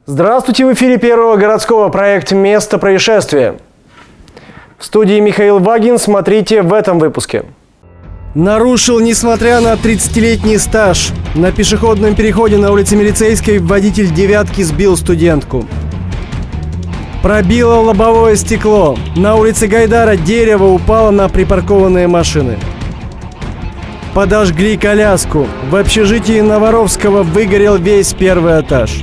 Здравствуйте, в эфире Первого городского проект «Место происшествия». В студии Михаил Вагин. Смотрите в этом выпуске. Нарушил, несмотря на 30-летний стаж. На пешеходном переходе на улице Милицейской водитель «девятки» сбил студентку. Пробило лобовое стекло. На улице Гайдара дерево упало на припаркованные машины. Подожгли коляску. В общежитии Новоровского выгорел весь первый этаж.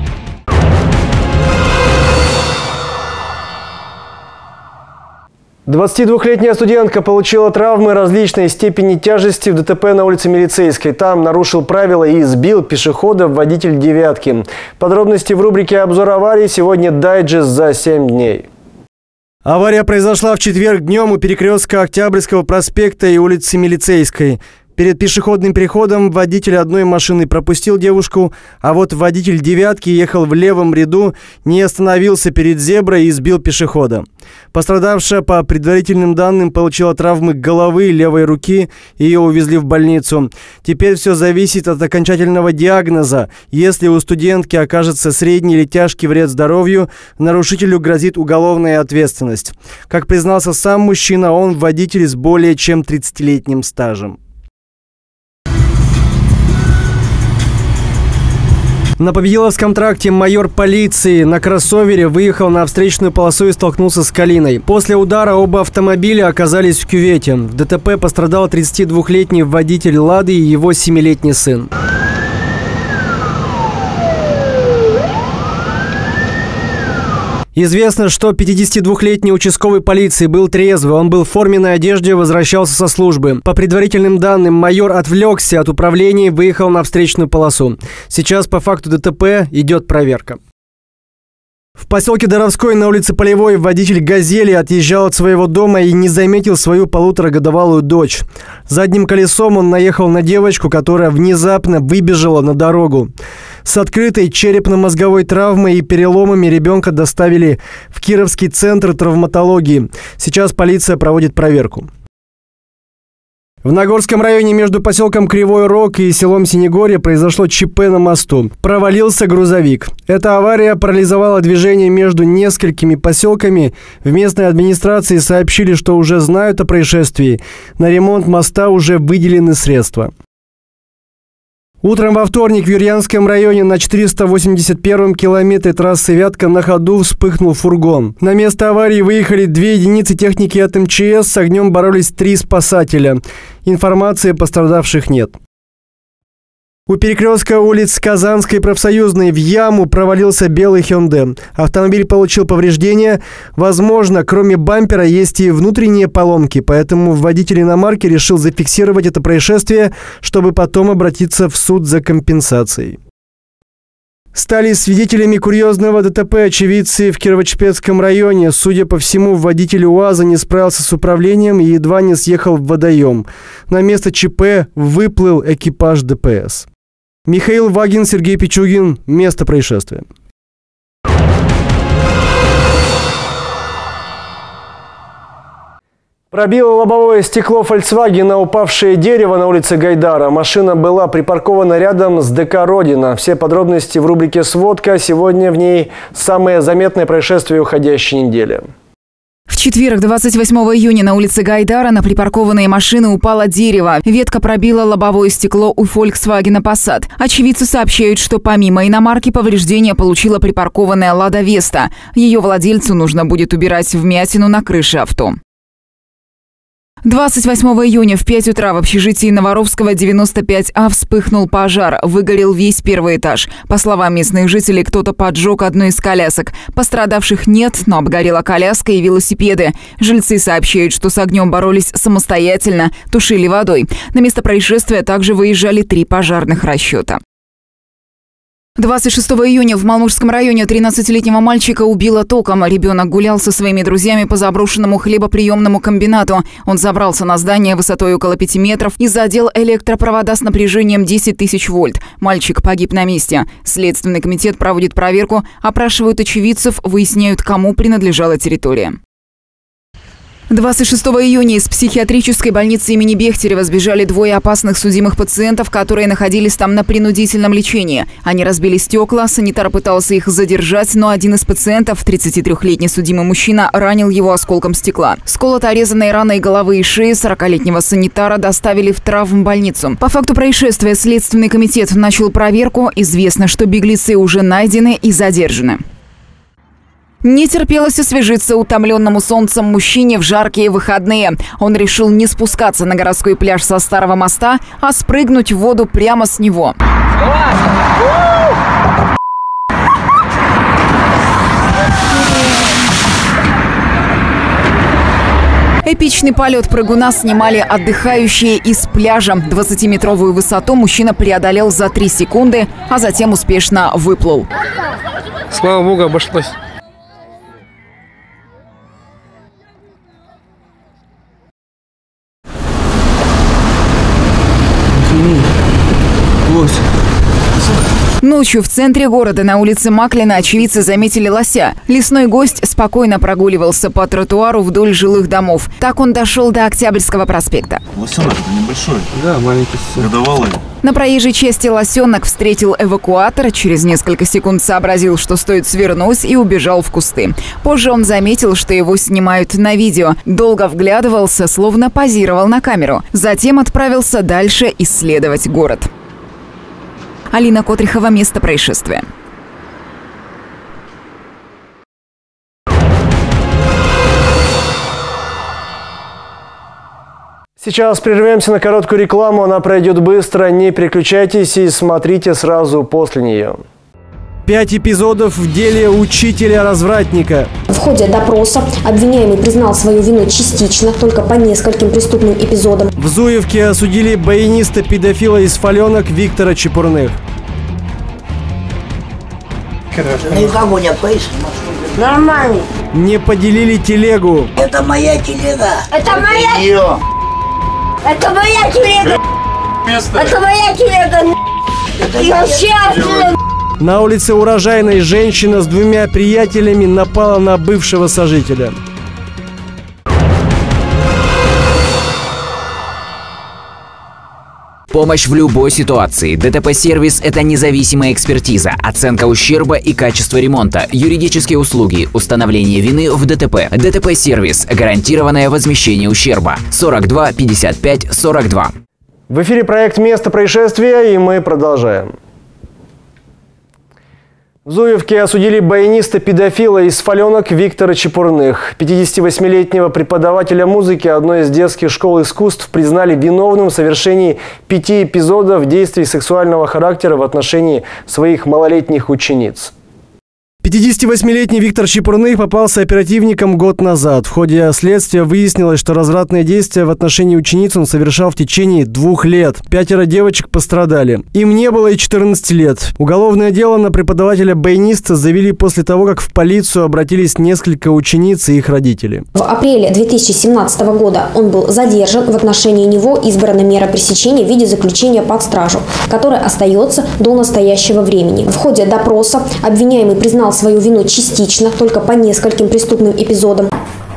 Двадцатидвухлетняя студентка получила травмы различной степени тяжести в ДТП на улице Милицейской. Там нарушил правила и сбил пешехода водитель «девятки». Подробности в рубрике «Обзор аварии». Сегодня дайджест за 7 дней. Авария произошла в четверг днем у перекрестка Октябрьского проспекта и улицы Милицейской. Перед пешеходным переходом водитель одной машины пропустил девушку, а вот водитель «девятки» ехал в левом ряду, не остановился перед зеброй и сбил пешехода. Пострадавшая, по предварительным данным, получила травмы головы и левой руки, ее увезли в больницу. Теперь все зависит от окончательного диагноза. Если у студентки окажется средний или тяжкий вред здоровью, нарушителю грозит уголовная ответственность. Как признался сам мужчина, он водитель с более чем 30-летним стажем. На Победиловском тракте майор полиции на кроссовере выехал на встречную полосу и столкнулся с Калиной. После удара оба автомобиля оказались в кювете. В ДТП пострадал 32-летний водитель «Лады» и его 7-летний сын. Известно, что 52-летний участковый полиции был трезвый. Он был в форменной одежде и возвращался со службы. По предварительным данным, майор отвлекся от управления и выехал на встречную полосу. Сейчас по факту ДТП идет проверка. В поселке Доровской на улице Полевой водитель «Газели» отъезжал от своего дома и не заметил свою полуторагодовалую дочь. Задним колесом он наехал на девочку, которая внезапно выбежала на дорогу. С открытой черепно-мозговой травмой и переломами ребенка доставили в Кировский центр травматологии. Сейчас полиция проводит проверку. В Нагорском районе между поселком Кривой Рог и селом Синегорье произошло ЧП на мосту. Провалился грузовик. Эта авария парализовала движение между несколькими поселками. В местной администрации сообщили, что уже знают о происшествии. На ремонт моста уже выделены средства. Утром во вторник в Юрьянском районе на 481-м километре трассы Вятка на ходу вспыхнул фургон. На место аварии выехали 2 единицы техники от МЧС, с огнем боролись 3 спасателя. Информации о пострадавших нет. У перекрестка улиц Казанской и Профсоюзной в яму провалился белый Hyundai. Автомобиль получил повреждения. Возможно, кроме бампера есть и внутренние поломки, поэтому водитель иномарки решил зафиксировать это происшествие, чтобы потом обратиться в суд за компенсацией. Стали свидетелями курьезного ДТП очевидцы в Кирово-Чепецком районе. Судя по всему, водитель УАЗа не справился с управлением и едва не съехал в водоем. На место ЧП выплыл экипаж ДПС. Михаил Вагин, Сергей Пичугин. Место происшествия. Пробило лобовое стекло «Фольксвагена» упавшее дерево на улице Гайдара. Машина была припаркована рядом с ДК «Родина». Все подробности в рубрике «Сводка». Сегодня в ней самое заметное происшествие уходящей недели. В четверг, 28 июня, на улице Гайдара на припаркованные машины упало дерево. Ветка пробила лобовое стекло у Volkswagen Passat. Очевидцы сообщают, что помимо иномарки повреждения получила припаркованная «Лада Веста». Ее владельцу нужно будет убирать вмятину на крыше авто. 28 июня в 5 утра в общежитии Новоровского 95А вспыхнул пожар. Выгорел весь первый этаж. По словам местных жителей, кто-то поджег одну из колясок. Пострадавших нет, но обгорела коляска и велосипеды. Жильцы сообщают, что с огнем боролись самостоятельно, тушили водой. На место происшествия также выезжали 3 пожарных расчета. 26 июня в Малмужском районе 13-летнего мальчика убило током. Ребенок гулял со своими друзьями по заброшенному хлебоприемному комбинату. Он забрался на здание высотой около 5 метров и задел электропровода с напряжением 10 тысяч вольт. Мальчик погиб на месте. Следственный комитет проводит проверку, опрашивают очевидцев, выясняют, кому принадлежала территория. 26 июня из психиатрической больницы имени Бехтерева сбежали двое опасных судимых пациентов, которые находились там на принудительном лечении. Они разбили стекла, санитар пытался их задержать, но один из пациентов, 33-летний судимый мужчина, ранил его осколком стекла. С колото-орезанной раной головы и шеи 40-летнего санитара доставили в травмбольницу. По факту происшествия Следственный комитет начал проверку. Известно, что беглецы уже найдены и задержаны. Не терпелось освежиться утомленному солнцем мужчине в жаркие выходные. Он решил не спускаться на городской пляж со Старого моста, а спрыгнуть в воду прямо с него. Эпичный полет прыгуна снимали отдыхающие из пляжа. 20-метровую высоту мужчина преодолел за 3 секунды, а затем успешно выплыл. Слава богу, обошлось. Ночью в центре города на улице Маклина очевидцы заметили лося. Лесной гость спокойно прогуливался по тротуару вдоль жилых домов. Так он дошел до Октябрьского проспекта. Лосенок это небольшой. Да, маленький. Годовалый. На проезжей части лосенок встретил эвакуатор, через несколько секунд сообразил, что стоит свернуть, и убежал в кусты. Позже он заметил, что его снимают на видео. Долго вглядывался, словно позировал на камеру. Затем отправился дальше исследовать город. Алина Котрихова, место происшествия. Сейчас прервемся на короткую рекламу, она пройдет быстро, не переключайтесь и смотрите сразу после нее. 5 эпизодов в деле учителя-развратника. В ходе допроса обвиняемый признал свою вину частично, только по нескольким преступным эпизодам. В Зуевке осудили баяниста-педофила из Фаленок Виктора Чепурных. Никого не поищешь. Нормально. Не поделили телегу. Это моя телега. Это моя. Ее. Это моя телега. Это моя телега. Я счастлива. На улице Урожайной женщина с 2 приятелями напала на бывшего сожителя. Помощь в любой ситуации. ДТП-сервис – это независимая экспертиза, оценка ущерба и качество ремонта, юридические услуги, установление вины в ДТП. ДТП-сервис – гарантированное возмещение ущерба. 42 55 42. В эфире проект «Место происшествия», и мы продолжаем. В Зуевке осудили баяниста-педофила из Фаленок Виктора Чепурных. 58-летнего преподавателя музыки одной из детских школ искусств признали виновным в совершении 5 эпизодов действий сексуального характера в отношении своих малолетних учениц. 58-летний Виктор Чепурных попался оперативникам год назад. В ходе следствия выяснилось, что развратные действия в отношении учениц он совершал в течение 2 лет. 5 девочек пострадали. Им не было и 14 лет. Уголовное дело на преподавателя-баяниста завели после того, как в полицию обратились несколько учениц и их родители. В апреле 2017 года он был задержан. В отношении него избрана мера пресечения в виде заключения под стражу, которая остается до настоящего времени. В ходе допроса обвиняемый признал свою вину частично, только по нескольким преступным эпизодам.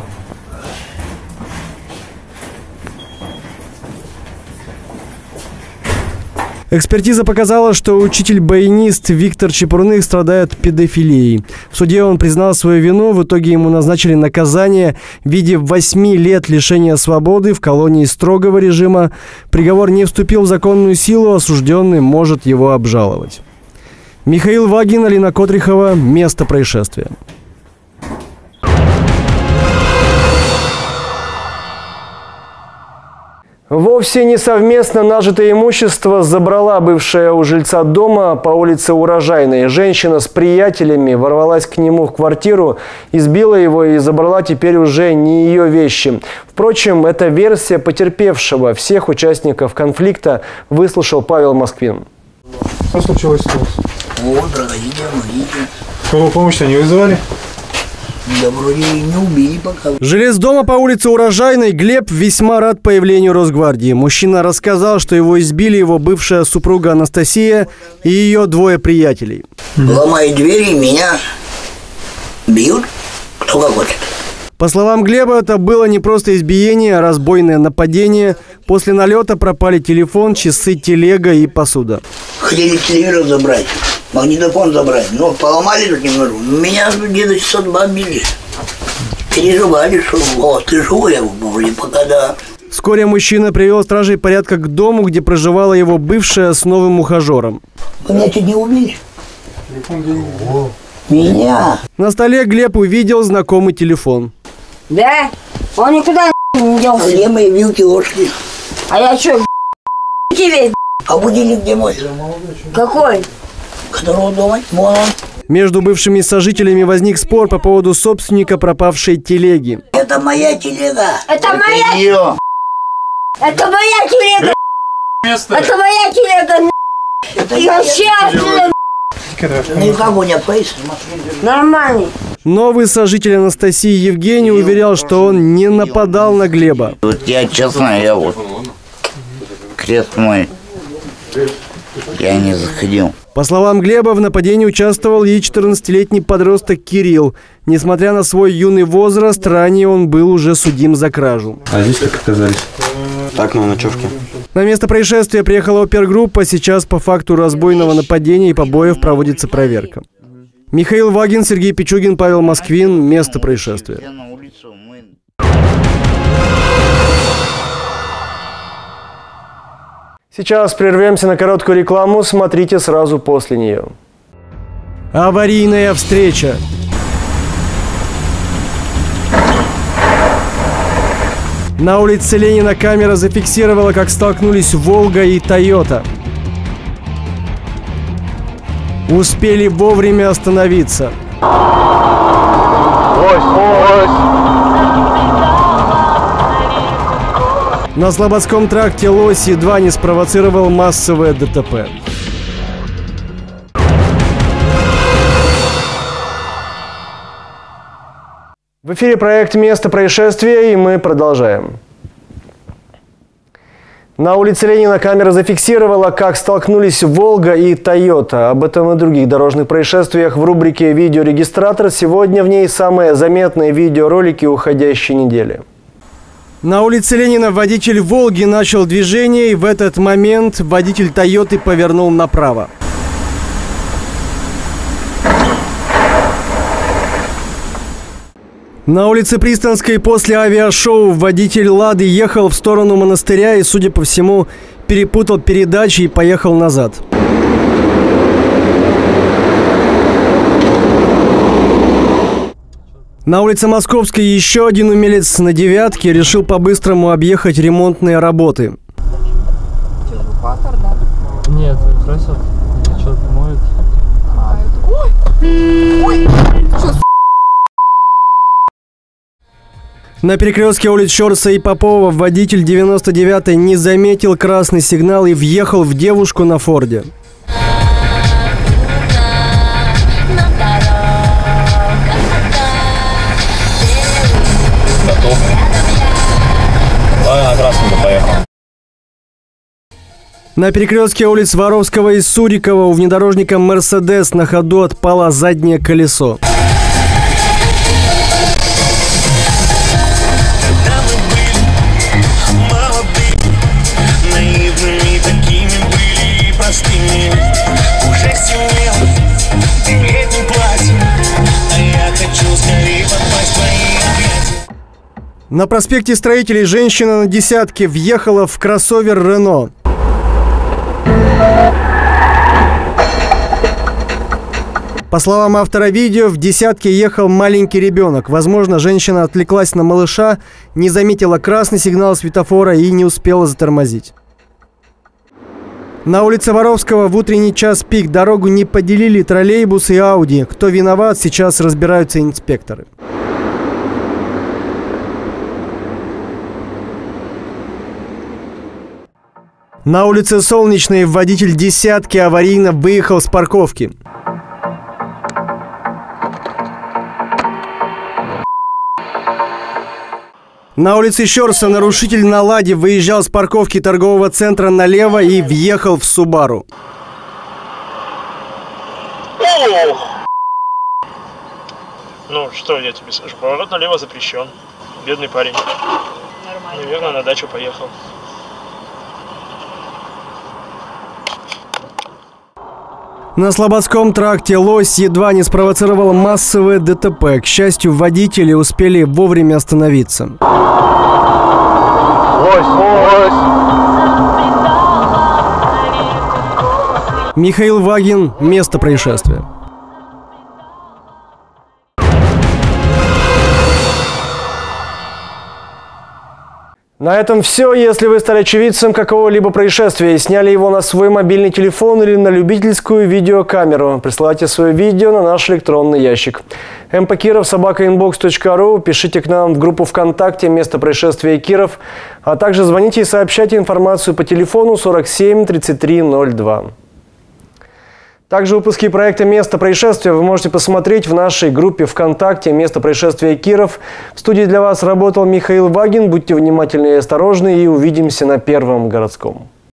Экспертиза показала, что учитель-баянист Виктор Чепурных страдает педофилией. В суде он признал свою вину, в итоге ему назначили наказание в виде 8 лет лишения свободы в колонии строгого режима. Приговор не вступил в законную силу, осужденный может его обжаловать. Михаил Вагин, Алина Котрихова, место происшествия. Вовсе не совместно нажитое имущество забрала бывшая у жильца дома по улице Урожайной. Женщина с приятелями ворвалась к нему в квартиру, избила его и забрала теперь уже не ее вещи. Впрочем, это версия потерпевшего. Всех участников конфликта выслушал Павел Москвин. Что случилось у вас? Вот, проходите, помогите. Скорую помощь не вызывали? Да вроде не убили пока. Жилец дома по улице Урожайной Глеб весьма рад появлению Росгвардии. Мужчина рассказал, что его избили его бывшая супруга Анастасия и ее 2 приятелей. Ломают двери, меня бьют, кто как хочет. По словам Глеба, это было не просто избиение, а разбойное нападение. После налета пропали телефон, часы, телега и посуда. Хотели телевизор забрать, магнитофон забрать, но поломали тут немного. Меня где-то часа 2 били. Переживали, что вот, ты живой, я говорю, пока да. Вскоре мужчина привел стражей порядка к дому, где проживала его бывшая с новым ухажером. Вы меня чуть не убили. Меня. На столе Глеб увидел знакомый телефон. Да? Он никуда не делся. Где мои вилки, ложки? А я что, тебе? А будильник где мой? Какой? Которого дома? Вон он. Между бывшими сожителями возник спор по поводу собственника пропавшей телеги. Это моя телега. Это моя. Это моя телега. Это моя телега. Я сейчас. Ну и как у меня пейс? Нормальный. Новый сожитель Анастасии Евгений уверял, что он не нападал на Глеба. Вот я честно, я вот крест мой, я не заходил. По словам Глеба, в нападении участвовал и 14-летний подросток Кирилл. Несмотря на свой юный возраст, ранее он был уже судим за кражу. А здесь как оказались? Так, на ночевке. На место происшествия приехала опергруппа. Сейчас по факту разбойного нападения и побоев проводится проверка. Михаил Вагин, Сергей Пичугин, Павел Москвин. Место происшествия. Сейчас прервемся на короткую рекламу. Смотрите сразу после нее. Аварийная встреча. На улице Ленина камера зафиксировала, как столкнулись «Волга» и «Тойота». Успели вовремя остановиться. На Слободском тракте «Лось» едва не спровоцировал массовое ДТП. В эфире проект «Место происшествия», и мы продолжаем. На улице Ленина камера зафиксировала, как столкнулись «Волга» и «Тойота». Об этом и других дорожных происшествиях в рубрике «Видеорегистратор». Сегодня в ней самые заметные видеоролики уходящей недели. На улице Ленина водитель «Волги» начал движение, и в этот момент водитель «Тойоты» повернул направо. На улице Пристанской после авиашоу водитель «Лады» ехал в сторону монастыря и, судя по всему, перепутал передачи и поехал назад. На улице Московской еще один умелец на «девятке» решил по-быстрому объехать ремонтные работы. Что, эвакуатор, да? Нет, красят. Что-то моют. Ой! Что, На перекрестке улиц Щорса и Попова водитель 99-й не заметил красный сигнал и въехал в девушку на «Форде». На перекрестке улиц Воровского и Сурикова у внедорожника «Мерседес» на ходу отпало заднее колесо. На проспекте Строителей женщина на «десятке» въехала в кроссовер «Рено». По словам автора видео, в «десятке» ехал маленький ребенок. Возможно, женщина отвлеклась на малыша, не заметила красный сигнал светофора и не успела затормозить. На улице Воровского в утренний час пик дорогу не поделили троллейбус и Ауди. Кто виноват, сейчас разбираются инспекторы. На улице Солнечной водитель «десятки» аварийно выехал с парковки. На улице Щорса нарушитель на «Ладе» выезжал с парковки торгового центра налево и въехал в «Субару». Ну, что я тебе скажу? Поворот налево запрещен. Бедный парень. Нормально. Наверное, на дачу поехал. На Слободском тракте лось едва не спровоцировал массовое ДТП. К счастью, водители успели вовремя остановиться. Михаил Вагин. Место происшествия. На этом все. Если вы стали очевидцем какого-либо происшествия и сняли его на свой мобильный телефон или на любительскую видеокамеру, присылайте свое видео на наш электронный ящик mpkirov@inbox.ru, пишите к нам в группу ВКонтакте «Место происшествия Киров», а также звоните и сообщайте информацию по телефону 47 33 02. Также выпуски проекта «Место происшествия» вы можете посмотреть в нашей группе ВКонтакте «Место происшествия Киров». В студии для вас работал Михаил Вагин. Будьте внимательны и осторожны, и увидимся на Первом городском.